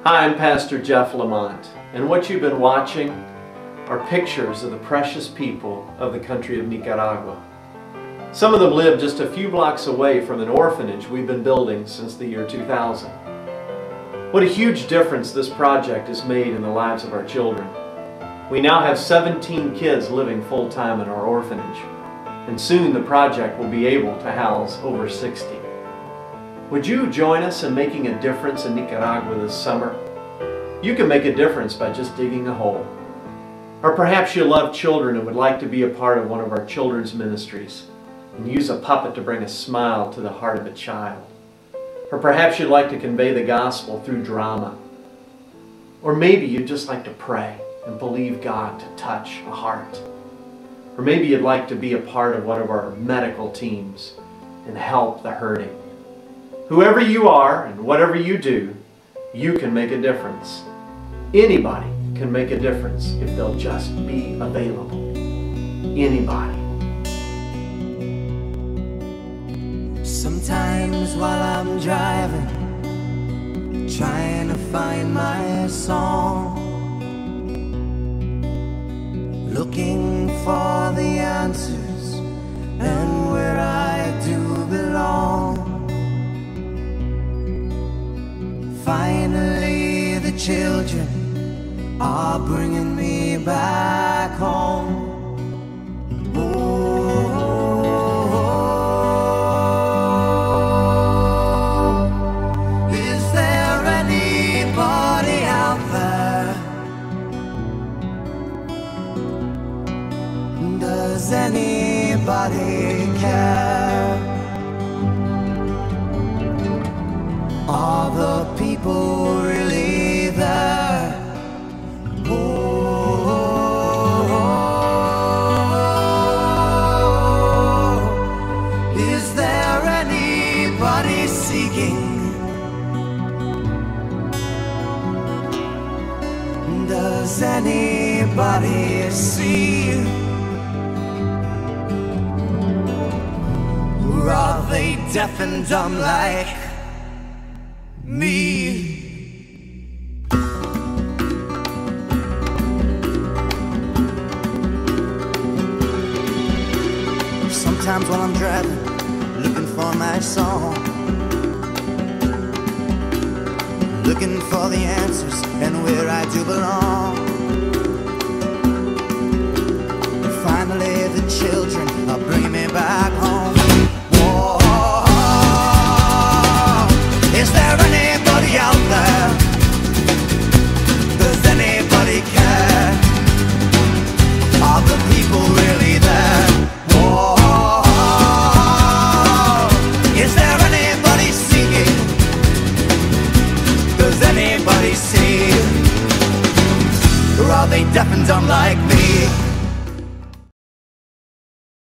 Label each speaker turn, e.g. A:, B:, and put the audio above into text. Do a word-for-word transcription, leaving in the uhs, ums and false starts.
A: Hi, I'm Pastor Jeff Lamont, and what you've been watching are pictures of the precious people of the country of Nicaragua. Some of them live just a few blocks away from an orphanage we've been building since the year two thousand. What a huge difference this project has made in the lives of our children. We now have seventeen kids living full-time in our orphanage, and soon the project will be able to house over sixty. Would you join us in making a difference in Nicaragua this summer? You can make a difference by just digging a hole. Or perhaps you love children and would like to be a part of one of our children's ministries and use a puppet to bring a smile to the heart of a child. Or perhaps you'd like to convey the gospel through drama. Or maybe you'd just like to pray and believe God to touch a heart. Or maybe you'd like to be a part of one of our medical teams and help the hurting. Whoever you are and whatever you do, you can make a difference. Anybody can make a difference if they'll just be available. Anybody.
B: Sometimes while I'm driving, trying to find my song, looking for the answers and where I do belong. Finally the children are bringing me back home. Oh, is there anybody out there? Does anybody care? Are the people really there? Oh, is there anybody seeking? Does anybody see? Or are they deaf and dumb like me? Sometimes while I'm driving, looking for my song, looking for the answers and where I do belong. And finally the children are bringing me back home. Whoa. Is there anybody out there? Does anybody care? Are the people really there? Whoa. Is there anybody singing? Does anybody see? Or are they deaf and dumb like me?